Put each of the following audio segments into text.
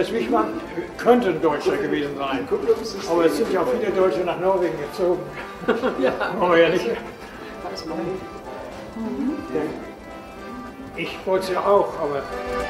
Johannes Wichmann könnte ein Deutscher gewesen sein. Aber es sind ja viele Deutsche nach Norwegen gezogen. Ja. Oh, ja nicht. Ich wollte es ja auch, aber...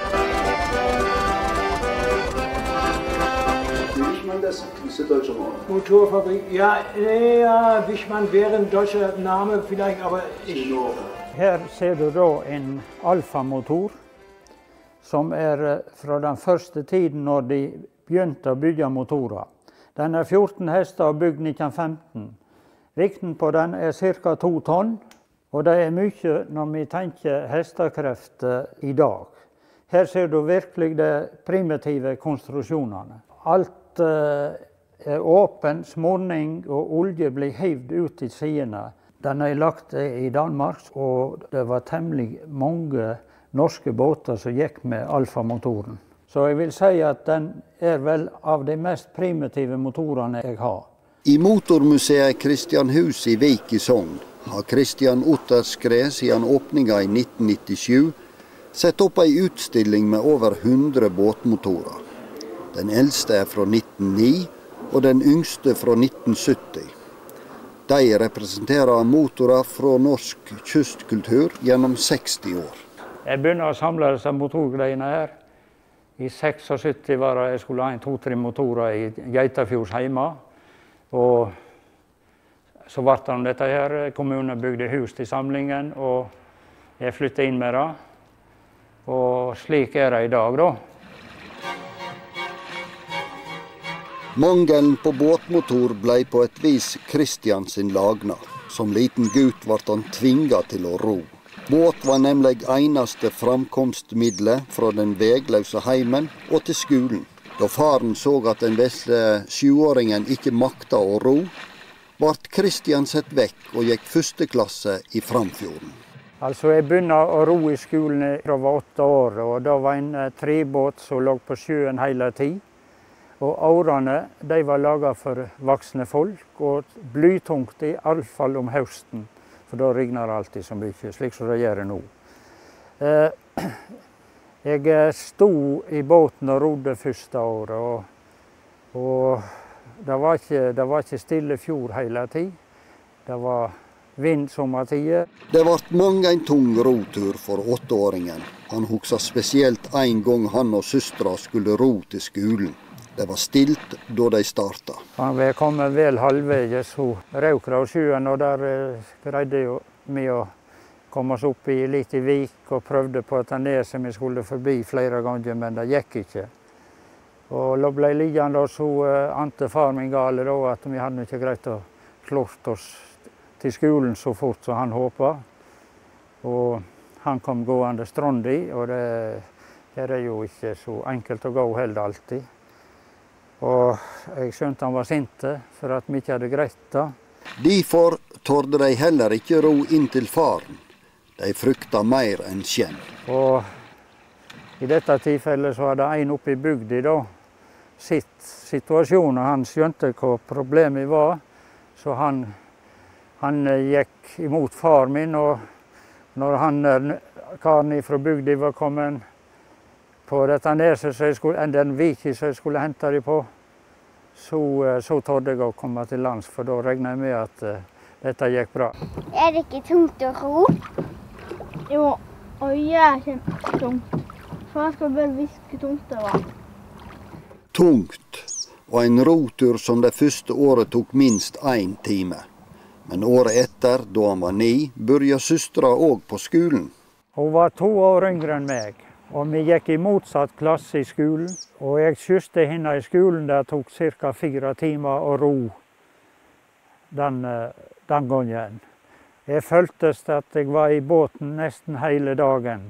Wichmann, das ist ein deutscher Name. Motorfabrik, ja, Wichmann wäre ein deutscher Name vielleicht, aber ich... Her ser du da en Alfa-motor, som fra den første tiden når de begynte å bygge motorer. Den 14 hester og bygd 1915. Vekten på den ca. 2 tonn, og det mye når vi tenker hestekraft i dag. Her ser du virkelig de primitive konstruksjonene. Alt åpen, smurning og olje blir hivd ut i sidene. Den lagt i Danmark, og det var temmelig mange norske båter som gikk med Alfa-motoren. Så jeg vil si at den vel av de mest primitive motorene jeg har. I Motormuseet Kristianhus i Vik i Sogn har Christian Otterskred siden åpninga i 1997 sett opp en utstilling med over 100 båtmotorer. Den eldste fra 1909 og den yngste fra 1970. De representerer motorer fra norsk kystkultur gjennom 60 år. Jeg begynte å samle disse motorgreiene her. I 76 var det jeg skulle ha 2-3 motorer i Geitafjords hjemme. Og så ble det om dette her. Kommunen bygde hus til samlingen, og jeg flyttet inn med det. Og slik det i dag, da. Mangelen på båtmotor ble på et vis Christian sin lagna. Som liten gutt ble han tvinget til å ro. Båt var nemlig eneste framkomstmiddelet fra den vegløse heimen og til skolen. Da faren så at den vesle 7-åringen ikke makta å ro, ble Christian sett vekk og gikk 1. klasse i Framfjorden. Altså, jeg begynte å ro i skolen da jeg var 8 år, og da var en trebåt som lå på sjøen hele tiden. Og årene, de var laget for voksne folk, og blytungt i alle fall om høsten. For da regner det alltid så mye, slik som det gjør nå. Jeg stod i båten og rodde første året, og det var ikke stille fjord hele tiden. Det var vind sommertider. Det ble mange en tung rotur for 8-åringen. Han husker spesielt en gang han og søstera skulle ro til skolen. Det var stilt da de starta. Vi kom vel halvveis så Raukra og sjøen, og der greide vi å komme oss opp i litt i vik og prøvde på et neset vi skulle forbi flere ganger, men det gikk ikke. Og da ble liggende så ante far min gale da, at vi hadde ikke greit å klart oss til skolen så fort som han håpet. Og han kom gående strondig, og det jo ikke så enkelt å gå heller alltid. Og jeg skjønte han var sinte for at vi ikke hadde greit det. Derfor torde de heller ikke ro inn til faren. De frykta mer enn skjenn. Og i dette tilfellet så hadde en oppe i bygda da sitt situasjon, og han skjønte hva problemet var. Så han gikk imot far min, og når karen fra bygda var kommet på dette neset, den viki som jeg skulle hente dem på, så trodde jeg å komme til lands, for da regnet jeg med at dette gikk bra. Det ikke tungt å ro? Jo, og kjempetungt. For jeg skal bare viske tungt det var. Tungt, og en rotur som det første året tok minst 1 time. Men året etter, da han var 9, begynte søstera også på skolen. Hun var 2 år yngre enn meg. Og vi gikk i motsatt klasse i skolen, og jeg kysste henne i skolen. Det tok ca. 4 timer å ro den gangen. Jeg følte at jeg var i båten nesten hele dagen.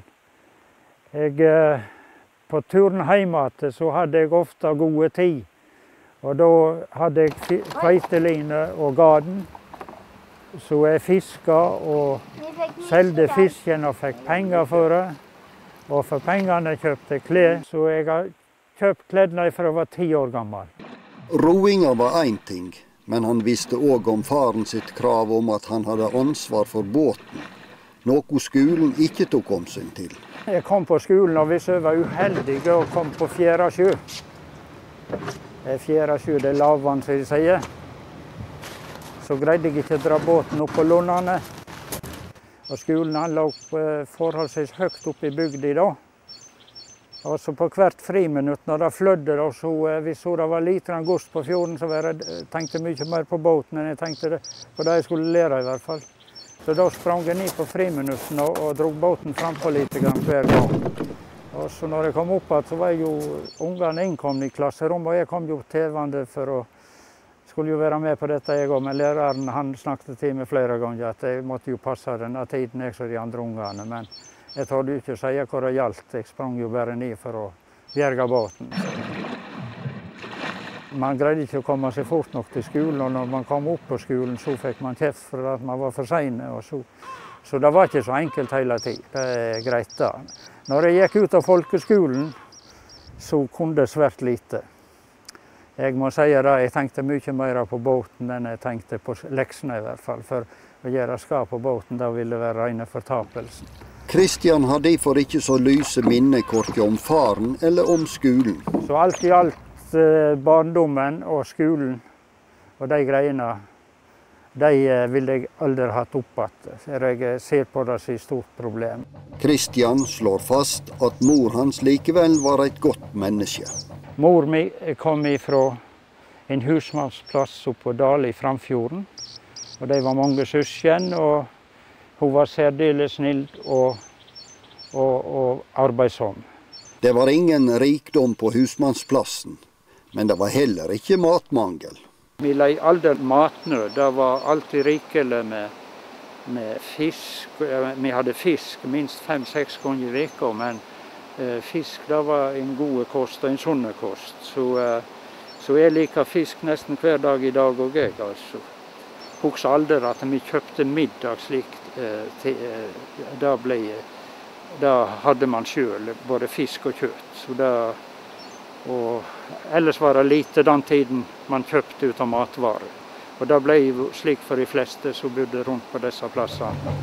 På turen hjemme så hadde jeg ofte gode tid. Og da hadde jeg kveiteline og gaden. Så jeg fisket og solgte fisken og fikk penger for det. Og for pengene kjøpte jeg klær, så jeg har kjøpt klærne fra jeg var 10 år gammel. Roinga var en ting, men han visste også om faren sitt krav om at han hadde ansvar for båten. Noe skolen ikke tok omsyn til. Jeg kom på skolen, og hvis jeg var uheldig og kom på fjerde sjø, 4. 7. lavvann, som de sier. Så greide jeg ikke å dra båten opp på Lånane. Og skolen han lå forholdsvis høyt oppe i bygda da. Og så på hvert friminutt når det flødde, hvis det var lite gods på fjorden, så tenkte jeg mye mer på båten enn jeg tenkte på det jeg skulle lære i hvert fall. Så da sprang jeg ned på friminutten og drog båten frempå litt hver gang. Og så når jeg kom opp igjen, så var jo ungene innkomne i klasserommet, og jeg kom jo tilvande for å skulle jo være med på dette jeg også, men læreren han snakket til meg flere ganger at jeg måtte jo passe denne tiden jeg så de andre ungene, men jeg trodde ikke å si hva det gjaldt. Jeg sprang jo bare ned for å bjerge båten. Man greide ikke å komme seg fort nok til skolen, og når man kom opp på skolen, så fikk man kjeft for at man var for sene. Så det var ikke så enkelt hele tiden. Det er greit da. Når jeg gikk ut av folkeskolen, så kunne det svært lite. Jeg må si det, jeg tenkte mye mer på båten enn jeg tenkte på leksene i hvert fall. For å gjøre skap på båten, da ville det være rene fortapelsen. Kristian har derfor ikke så lyse minner korke om faren eller om skolen. Så alt i alt barndommen og skolen og de greiene, de ville jeg aldri hatt opp igjen. For jeg ser på det som et stort problem. Kristian slår fast at mor hans likevel var et godt menneske. Mor mi kom fra en husmannsplass oppe på Dale i Framfjorden. Og de var mange søsken, og hun var særdeles snill og arbeidsom. Det var ingen rikdom på husmannsplassen, men det var heller ikke matmangel. Vi lei aldri matnød. Det var alltid rikelig med fisk. Vi hadde fisk minst 5-6 ganger i veka, men fisk det var en god kost og en sunn kost. Så jeg liker fisk nesten hver dag i dag og jeg, altså. Husker aldri at vi kjøpte middag slik. Da hadde man selv både fisk og kjøtt. Og ellers var det lite den tiden man kjøpte ut av matvarer. Og det ble slik for de fleste som bodde rundt på disse plassene.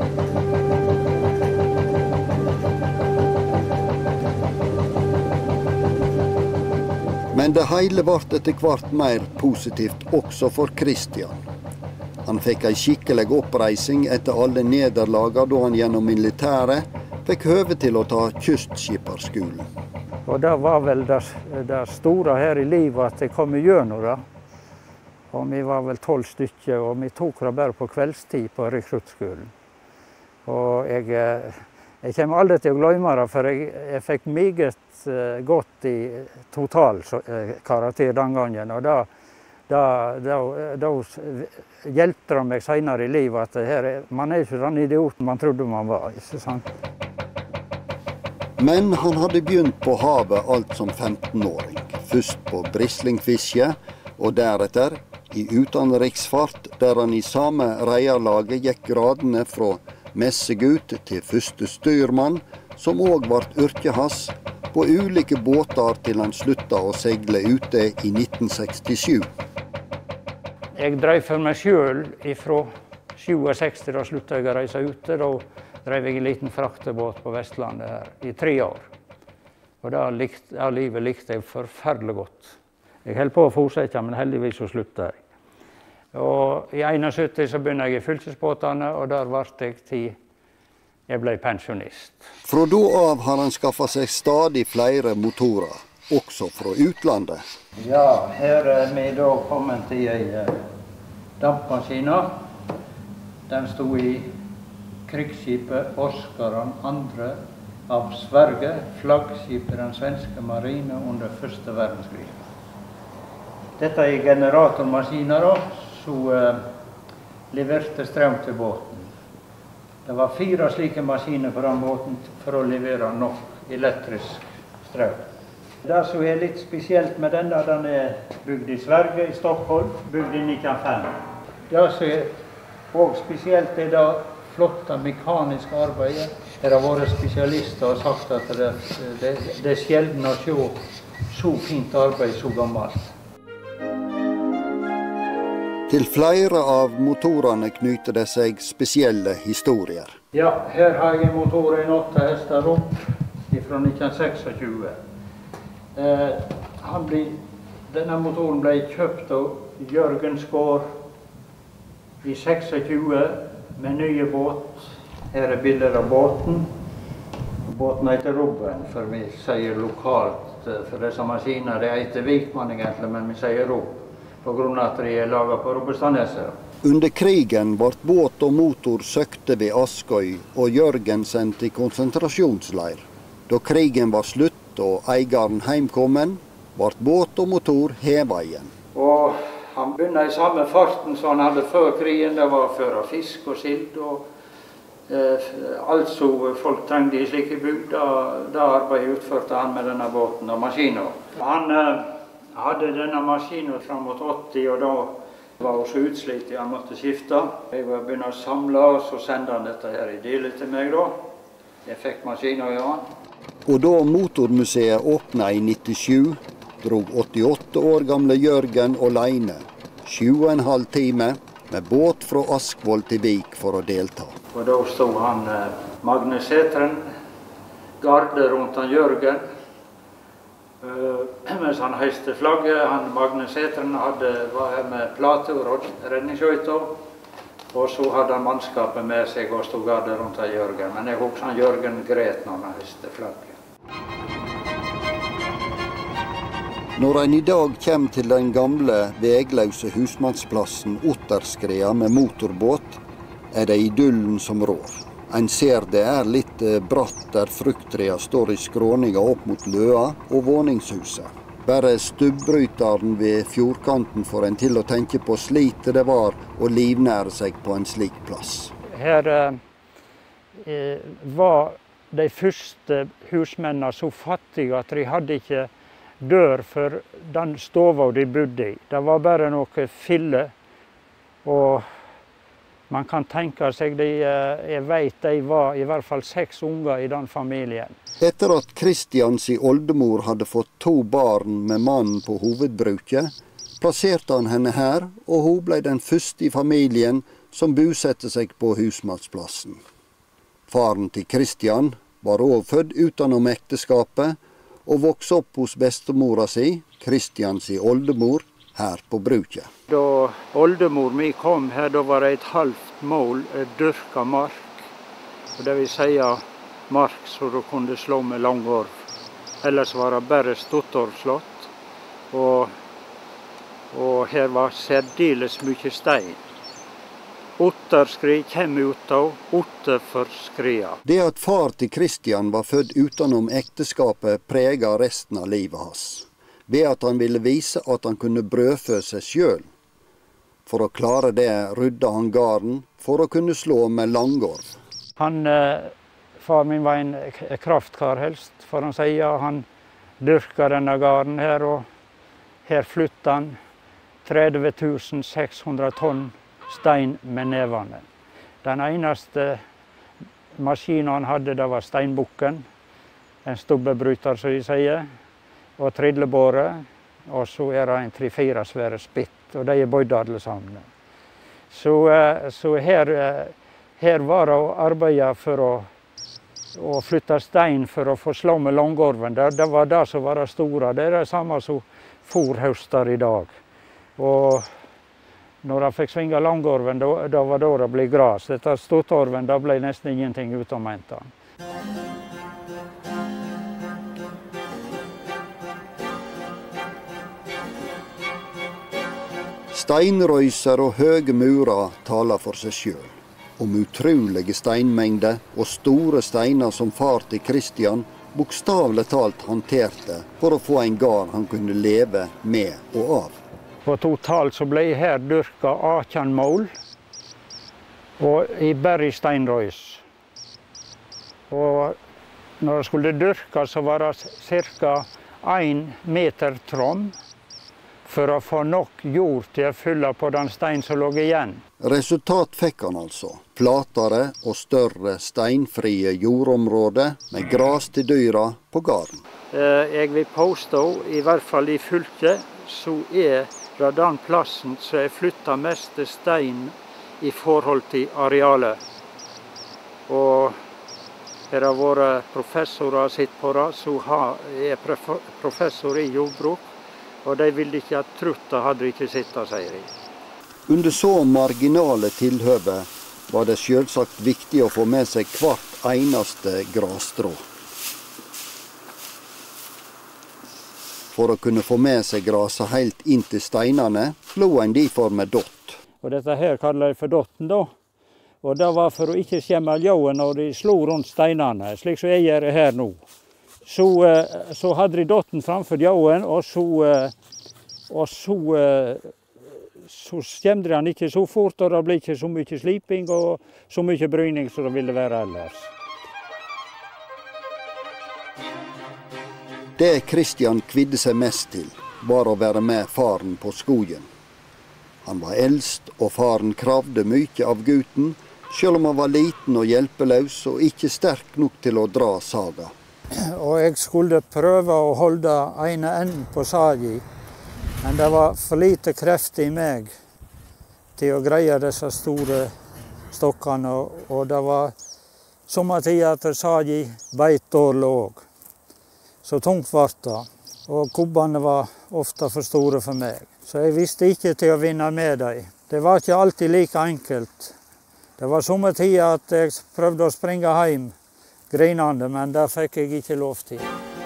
Men det hele ble etter hvert mer positivt også for Kristian. Han fikk ei skikkelig oppreising etter alle nederlagene da han gjennom militæret fikk høve til å ta kystskipperskolen. Og det var vel det store her i livet at jeg kom igjennom det. Og vi var vel 12 stykker, og vi tok det bare på kveldstid på rekruttskolen. Og jeg kommer aldri til å glemme det, for jeg fikk meget godt i totalkarakter den gangen. Og da hjelpte det meg senere i livet at man ikke den idioten man trodde man var. Ikke sant? Men han hadde begynt på havet alt som 15-åring. Først på brislingfiske, og deretter i utenriksfart, der han i samme reierlaget gikk gradene fra messegutt til første styrmann, som også ble yrket hans, på ulike båter til han sluttet å seile ute i 1967. Jeg drev for meg selv fra 67, da sluttet jeg å reise ute. Da drev jeg en liten fraktebåt på Vestlandet her i 3 år. Og det livet likte jeg forferdelig godt. Jeg holdt på å fortsette, men heldigvis så sluttet jeg. Og i 71 så begynte jeg i fylkesbåtene, og der ble jeg til jeg ble pensjonist. Fra da av har han skaffet seg stadig flere motorer, også fra utlandet. Ja, her vi da kommet til en dampmaskine. Den stod i krigsskipet Oskar 2. av Sverige, flaggskipet den svenske marine under første verdenskrig. Dette er generatormaskiner da, som leverte strøm til båten. Det var 4 slike maskiner på den båten for å levere nok elektrisk strøm. Det som er litt spesielt med denne, den er bygd i Sverige, i Stockholm, bygd i 1905. Det som er også spesielt er det flotte mekaniske arbeidet. Her har vært spesialister og sagt at det er sjelden å se så fint arbeid så gammelt. Til flere av motorene knyter det seg spesielle historier. Ja, her har jeg en motor, en 8 hester opp fra 1926. Han blir Denne motoren ble kjøpt av Jørgen Skår i 26 med nye båt. Her er bilder av båten. Båten heter Robben, for vi sier lokalt, for disse maskiner, det heter Vikmann egentlig, men vi sier Rob, på grunn av at de er laget på Robbestadneset. Under krigen ble båt og motor søkte ved Askøy, og Jørgen sendt i konsentrasjonsleir. Da krigen var slutt og eieren heimkommen, ble båt og motor heva igjen. Og han begynte i samme farten som han hadde før krigen, det var før fisk og sild, og altså folk trengte i slike bygder, da arbeidet utførte han med denne båten og maskinen. Han hadde denne maskinen fram mot 80, og da var hun så utslitt, han måtte skifte. Jeg var begynne å samle, og så sendte han dette her i deler til meg da. Jeg fikk maskinen i han. Og da Motormuseet åpnet i 97, drog 88 år gamle Jørgen alene 7,5 timer med båt fra Askvoll til Vik for å delta. Og da stod han Magne Sætren, garde rundt han Jørgen, mens han heiste flagget. Han Magne Sætren var her med plate og redningsskøyta, og så hadde han mannskapet med seg og stod garde rundt han Jørgen. Men jeg husker han Jørgen gret når han heiste flagget. Når en i dag kommer til den gamle, vegløse husmannsplassen Otterskrea med motorbåt, er det idyllen som rår. En ser det er litt bratt der frukttrea står i skråninga opp mot løa og våningshuset. Bare stubbryteren ved fjordkanten får en til å tenke på slitet det var å livnære seg på en slik plass. Her var de første husmennene så fattige at de hadde ikke dør for den stova de bodde i. Det var bare noe fille, og man kan tenke seg, jeg vet de var i hvert fall 6 unger i den familien. Etter at Kristians oldemor hadde fått 2 barn med mannen på hovedbruket, plasserte han henne her, og hun ble den første i familien som bosatte seg på husmannsplassen. Faren til Kristian var også født utenom ekteskapet, og vokste opp hos bestemora si, Kristians oldemor, her på bruket. Da oldemor mi kom her, da var det et halvt mål dyrka mark. Og det vil si mark så du kunne slå med langorv. Ellers var det bare stottorvslått. Og her var særdeles mye stein. Otterskri kommer ut av Otterskria. Det at far til Kristian var født utenom ekteskapet preget resten av livet hans. Ved at han ville vise at han kunne brødfø seg selv. For å klare det rydda han garden for å kunne slå med langorv. Far min var en kraftkar helst, for han sier han dyrka denne garden her, og her flytta han 30 600 tonn stein med nevene. Den eneste maskinen han hadde, det var steinbukken, en stubbebryter, som de sier, og trillebåre, og så er det en 3-4 svære spitt, og de er bøyd alle sammen. Så her var det å arbeide for å flytte stein for å få slå med langorven. Det var det som var det store. Det er det samme som fôrhøster i dag. Og når jeg fikk svinge langorven, da var det ble gras. Dette stottorven, da ble nesten ingenting ut om enten. Steinrøyser og høye murer taler for seg selv. Om utrolige steinmengder og store steiner som far til Kristian bokstavelig talt håndterte for å få en gard han kunne leve med og av. På totalt så ble her dyrka 18 mål, og i bare steinrøys. Og når det skulle dyrkes, så var det ca. 1 meter trom for å få nok jord til å fylle på den stein som lå igjen. Resultat fikk han altså. Flatere og større steinfrie jordområder med gras til dyra på garden. Jeg vil påstå, i hvert fall i fylket, så er det den plassen som er flyttet mest stein i forhold til arealet. Og her har vært professorer sitt på det, så er professor i jordbruk, Og de ville ikke at trutta hadde ikke sett det, sier de. Under så marginale tilhøve var det selvsagt viktig å få med seg hvert eneste grasstrå. For å kunne få med seg graset helt inn til steinene, slo en derfor med dott. Og dette her kaller de for dotten da. Og det var for å ikke skjemme ljåen når de slo rundt steinene, slik som jeg gjør her nå. Så hadde de dotten framfor ljåen, og så skjemte de han ikke så fort, og det ble ikke så mye sliping og så mye bryning som det ville være ellers. Det Kristian kvidde seg mest til, var å være med faren på skogen. Han var eldst, og faren kravde mye av gutten, selv om han var liten og hjelpeløs og ikke sterk nok til å dra saga. Og jeg skulle prøve å holde ene enden på sagi, men det var for lite kreft i meg til å greie disse store stokkene, og det var sommertid at sagi beit dårlig også. Så tungt var det, og kubbene var ofte for store for meg. Så jeg visste ikke til å vinne med dem. Det var ikke alltid like enkelt. Det var sommertid at jeg prøvde å springe hjem grinende, men det fikk jeg ikke lov til.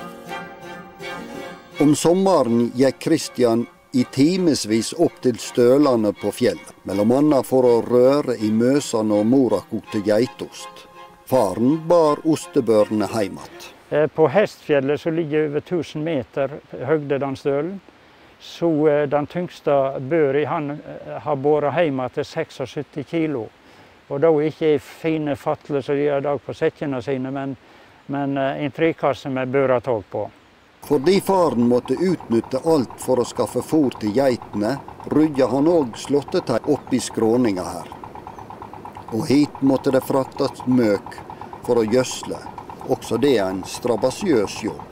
Om sommeren gikk Kristian i timesvis opp til stølene på fjellet, mellom annet for å røre i møsene og mora kokte geitost. Faren bar ostebørene hjem att. På Hestfjellet, som ligger over 1000 meter høgde den stølen, så den tyngste børi han har båret hjem til 76 kilo. Og da ikke i fine fatler som de gjør i dag på sekkene sine, men en trekasse med børatog på. Fordi faren måtte utnytte alt for å skaffe fôr til geitene, rydde han også slåttetei opp i skråninga her. Og hit måtte det fraktes møk for å gjødsle. Også det er en strabasiøs jobb.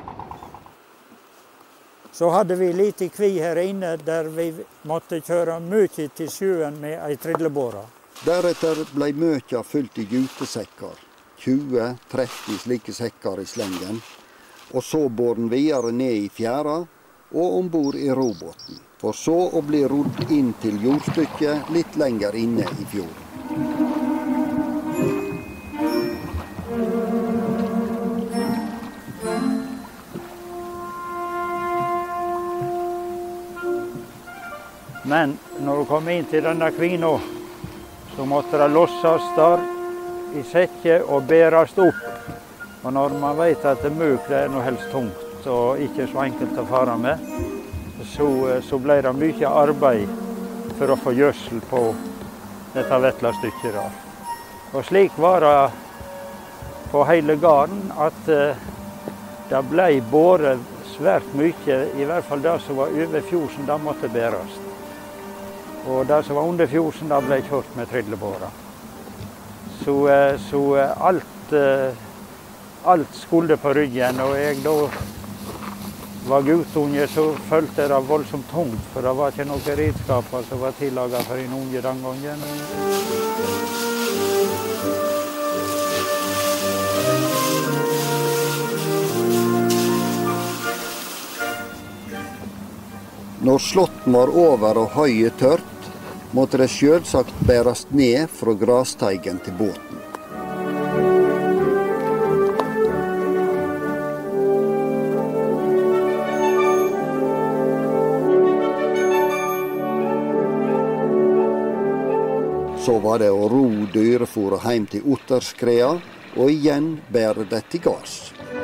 Så hadde vi lite kvi her inne der vi måtte kjøre mye til sjøen med ei trillebåre. Deretter ble møkja fylt i jutesekker, 20-30 slike sekker i slengen, og så bor den videre ned i fjæra og ombord i robåten, for så å bli rodd inn til jordstykket litt lenger inne i fjorden. Men når du kom inn til denne kvina, så måtte det losses der i sekke og bæres opp. Og når man vet at møk er noe helst tungt og ikke så enkelt å fare med, så ble det mye arbeid for å få gjødsel på dette vesle stykket der. Og slik var det på hele gården at det ble båret svært mye, i hvert fall det som var over fjorden, det måtte bæres. Og det som var under fjorden, det ble kjørt med trillebåra. Så alt skulle på ryggen, og jeg da var guttunge, så følte jeg det voldsomt tungt, for det var ikke noen redskaper som var tillaget for en unge den gangen. Når slåtten var over og høyet tørt, måtte det selvsagt bæres ned fra grasteigen til båten. Så var det å ro dyrefôret hjem til Otterskrea, og igjen bære det til gards.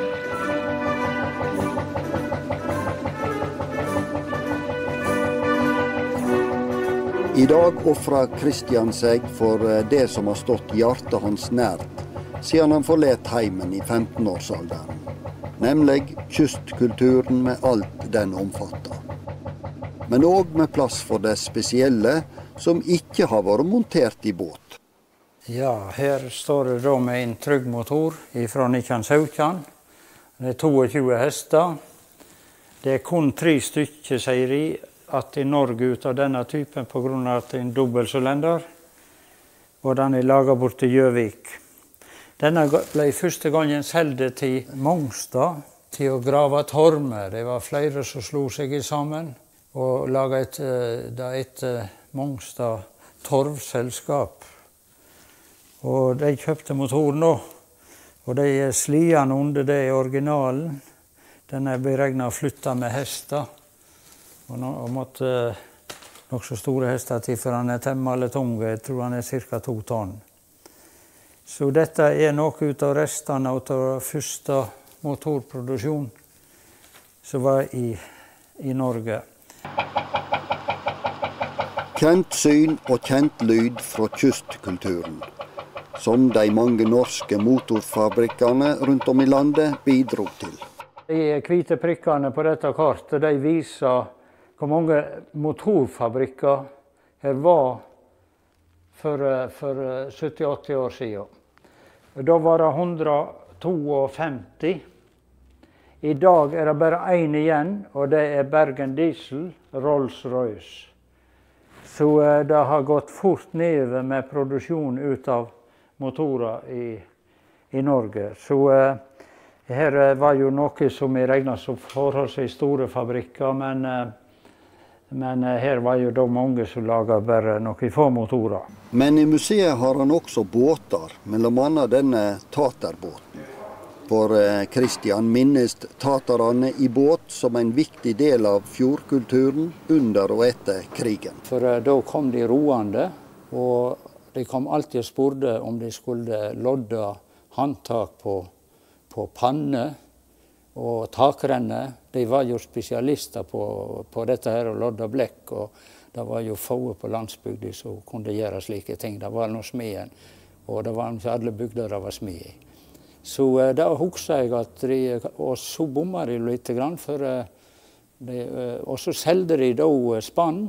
I dag offrer Kristian seg for det som har stått hjertet hans nært, siden han forlet heimen i 15-årsalderen, nemlig kystkulturen med alt den omfatter. Men også med plass for det spesielle som ikke har vært montert i båt. Ja, her står det da med en trygg motor fra 1917. Det er 22 hester. Det er kun 3 stykker, sier de, at i Norge ut av denne typen på grunn av at det er en dobbeltsylinder, og den er laget bort til Gjøvik. Denne ble første gangen solgt til Mongstad til å grave tormer. Det var flere som slo seg sammen og laget et Mongstad torvselskap. Og de kjøpte motoren nå, og de sliene under det i originalen. Den beregnet å flytte med hester, og måtte nok så store hester til, for han temmelig tung. Jeg tror han ca. 2 tonn. Så dette noe ut av restene av første motorproduksjon som var i Norge. Kjent syn og kjent lyd fra kystkulturen, som de mange norske motorfabrikkene rundt om i landet bidro til. De hvite prikkene på dette kartet de viser hvor mange motorfabrikker her var for 70-80 år siden. Da var det 152. I dag det bare én igjen, og det Bergen Diesel, Rolls-Royce. Så det har gått fort nedover med produksjon ut av motorer i Norge. Så her var jo noe som regnet som forholdsvis store fabrikker, men her var jo da mange som laget bare noen få motorer. Men i museet har han også båter, mellom annet denne taterbåten. For Kristian minnes taterne i båt som en viktig del av fjordkulturen under og etter krigen. For da kom de roende, og de kom alltid og spurte om de skulle lodde håndtak på panne og takrenne. De var jo spesialister på dette her og lodde blekk, og det var jo få på landsbygda som kunne gjøre slike ting. Det var noe smeden, og det var ikke alle bygder det var smed i. Så da husker jeg at og så bommet de litt, og så selgte de da spann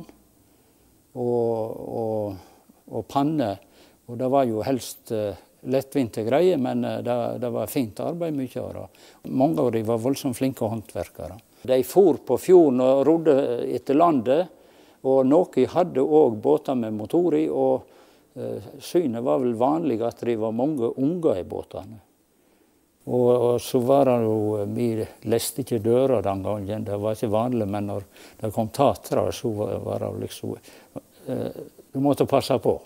og panne, og det var jo helst lettvinte greier, men det var fint arbeid mye av det. Mange av dem var voldsomt flinke håndverkere. De for på fjorden og rodde etter landet, og noen hadde også båter med motor i, og synet var vel vanlig at det var mange unger i båtene. Og så var det jo, vi leste ikke døra den gangen, det var ikke vanlig, men når det kom tatere, så var det liksom, du måtte passe på.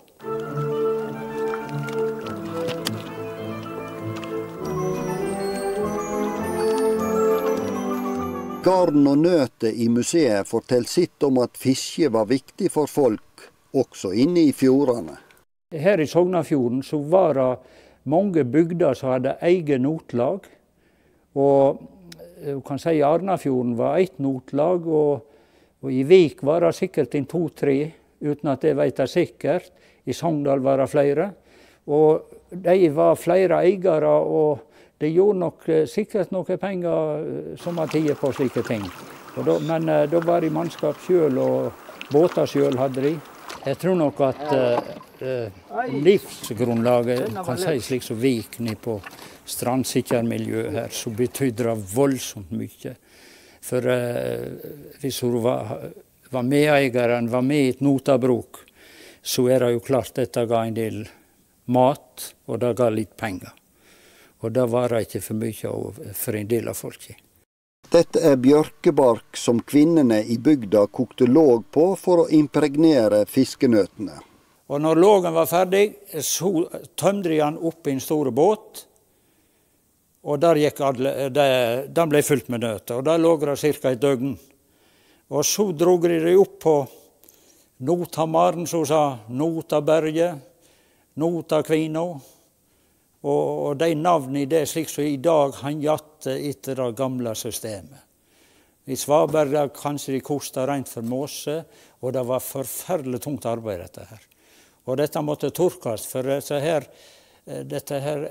Garden og nøtet i museet forteller sitt om at fiske var viktig for folk, også inne i fjordene. Her i Sognafjorden så var det mange bygder som hadde egen notlag, og du kan si Arnafjorden var et notlag, og i Vik var det sikkert 2-3, uten at det vet jeg sikkert. I Sogndal var det flere, og de var flere eiere, og det gjorde nok sikkert noen penger sommertider på slike ting. Men da var de mannskap selv, og båter selv hadde de. Jeg tror nok at livsgrunnlaget, kan si slik som Vik nede på strandsikkermiljøet her, så betydde det voldsomt mye. For hvis hun var medeieren, var med i et notabruk, så det jo klart dette ga en del mat, og det ga litt penger. Og det var ikke for mye for en del av folket. Dette bjørkebark som kvinnene i bygda kokte låg på for å impregnere fiskenøtene. Og når lågen var ferdig, så tømte de den opp i en stor båt, og den ble fylt med nøtter, og der lå det ca. et døgn. Og så drog de opp på Notamaren, som sa Notaberget, Notakvino, og de navnene i det slik som i dag han jatte etter det gamle systemet. I Svaberg kanskje de kostet rent for måse, og det var forferdelig tungt arbeid dette her. Og dette måtte torkes, for dette her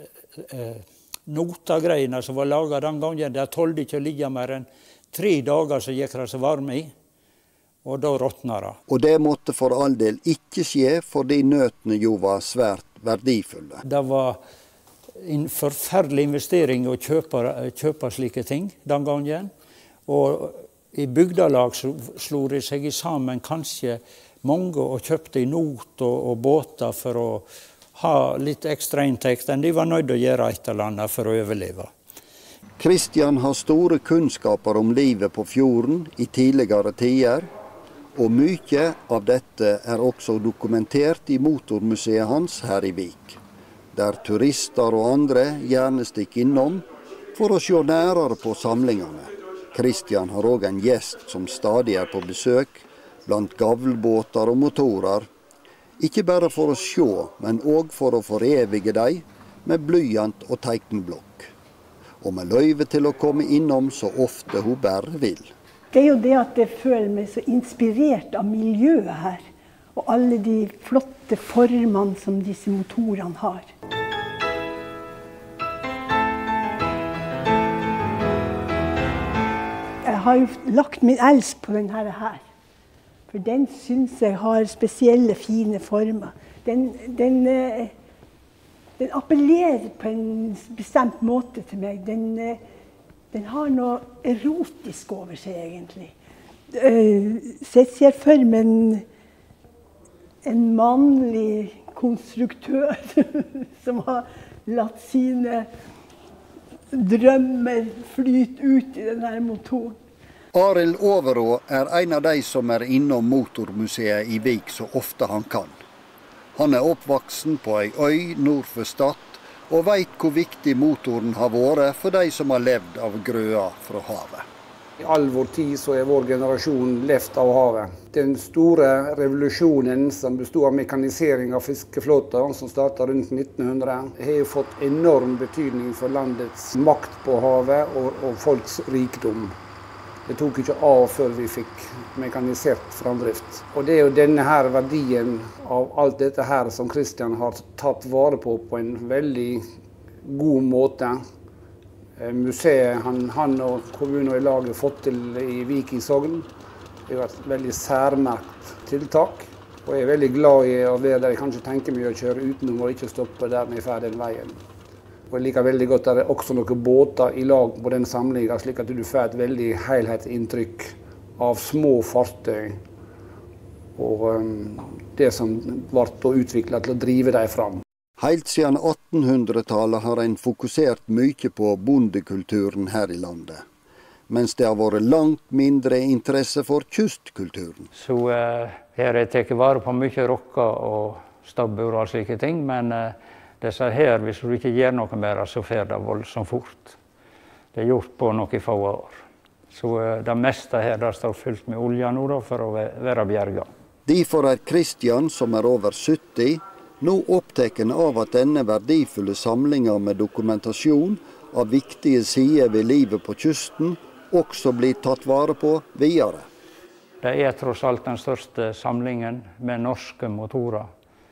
notagreiene som var laget den gangen, det tålte ikke å ligge mer enn 3 dager så gikk det så varme i, og da råtnet det. Og det måtte for all del ikke skje, fordi nøtene jo var svært verdifulle. Det var en forferdelig investering å kjøpe slike ting den gangen. Og i bygdalag slo de seg sammen kanskje mange og kjøpte i not og båter for å ha litt ekstra inntekt enn de var nødt til å gjøre et eller annet for å overleve. Kristian har store kunnskaper om livet på fjorden i tidligere tider, og mye av dette er også dokumentert i motormuseet hans her i Vik, der turister og andre gjerne stikker innom for å se nærere på samlingene. Kristian har også en gjest som stadig er på besøk blant gavlbåter og motorer, ikke bare for å se, men også for å forevige dem med blyant og tegnblokk. Og med løyve til å komme innom så ofte hun bare vil. Det er jo det at jeg føler meg så inspirert av miljøet her, og alle de flotte formene som disse motorene har. Jeg har jo lagt min elsk på denne her, for den synes jeg har spesielle fine former. Den appellerer på en bestemt måte til meg. Den har noe erotisk over seg, egentlig. Så jeg ser for meg en mannlig konstruktør som har latt sine drømmer flyte ut i denne motoren. Arild Overå er en av de som er innom motormuseet i Vik så ofte han kan. Han er oppvoksen på ei øy nord for Stad, og vet hvor viktig motoren har vært for de som har levd av grøa fra havet. I all vår tid så er vår generasjon levd av havet. Den store revolusjonen som bestod av mekanisering av fiskeflåter, som startet rundt 1900, har jo fått enorm betydning for landets makt på havet og folks rikdom. Det tok ikke av før vi fikk mekanisert framdrift. Og det er jo denne her verdien av alt dette her som Kristian har tatt vare på en veldig god måte. Museet han og kommunen og i laget har fått til i Vik i Sogn, det er jo et veldig særmerkt tiltak. Og jeg er veldig glad i å være der. Jeg kan ikke tenke meg å kjøre utenom og ikke stoppe der vi er ferdig den veien. Og jeg liker veldig godt at det er også noen båter i lag på den samlingen, slik at du får et veldig helhetsinntrykk av små fartøy og det som ble utviklet til å drive dem fram. Helt siden 1800-tallet har en fokusert mye på bondekulturen her i landet, mens det har vært langt mindre interesse for kystkulturen. Så her er tatt vare på mye rokker og stabbur og slike ting, men disse her, hvis du ikke gjør noe mer, så fer det voldsomt fort. Det er gjort på noen få år. Så det meste her der står fullt med olje nå da, for å være bjerga. Derfor er Kristian, som er over 70, nå opptatt av at denne verdifulle samlingen med dokumentasjon av viktige sider ved livet på kysten også blir tatt vare på videre. Det er tross alt den største samlingen med norske motorer.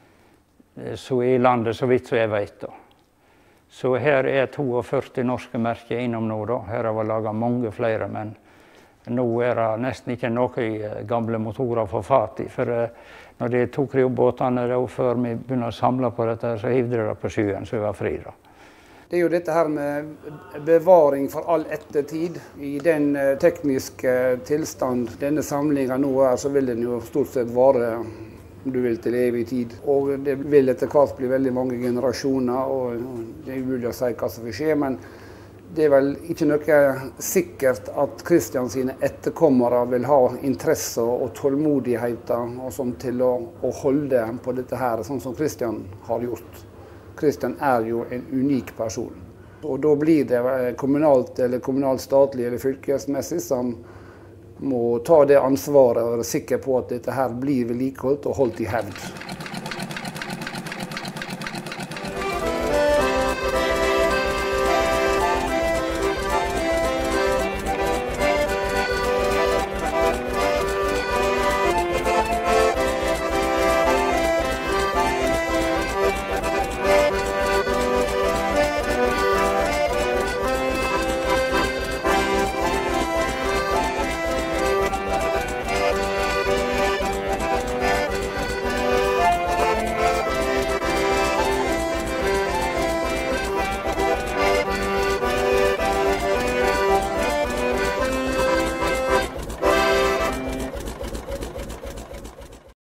Så i landet, så vidt så jeg vet da. Så her er 42 norske merker innom nå da. Her har vi laget mange flere, men nå er det nesten ikke noen gamle motorer å få fatt i. For når de tok båtene da, før vi begynner å samle på dette, så hivde de det på sjøen, så vi var fri da. Det er jo dette her med bevaring for all ettertid. I den tekniske tilstand denne samlingen nå er, så vil den jo stort sett vare om du vil til evig tid. Og det vil etter hvert bli veldig mange generasjoner, og det er umulig å si hva som vil skje, men det er vel ikke noe sikkert at Kristian sine etterkommere vil ha interesse og tålmodigheter og sånn til å holde på dette her, sånn som Kristian har gjort. Kristian er jo en unik person. Og da blir det kommunalt eller kommunalstatlig eller fylkesmessig som må ta det ansvaret og være sikker på at dette her blir vedlikeholdt og holdt i hevd.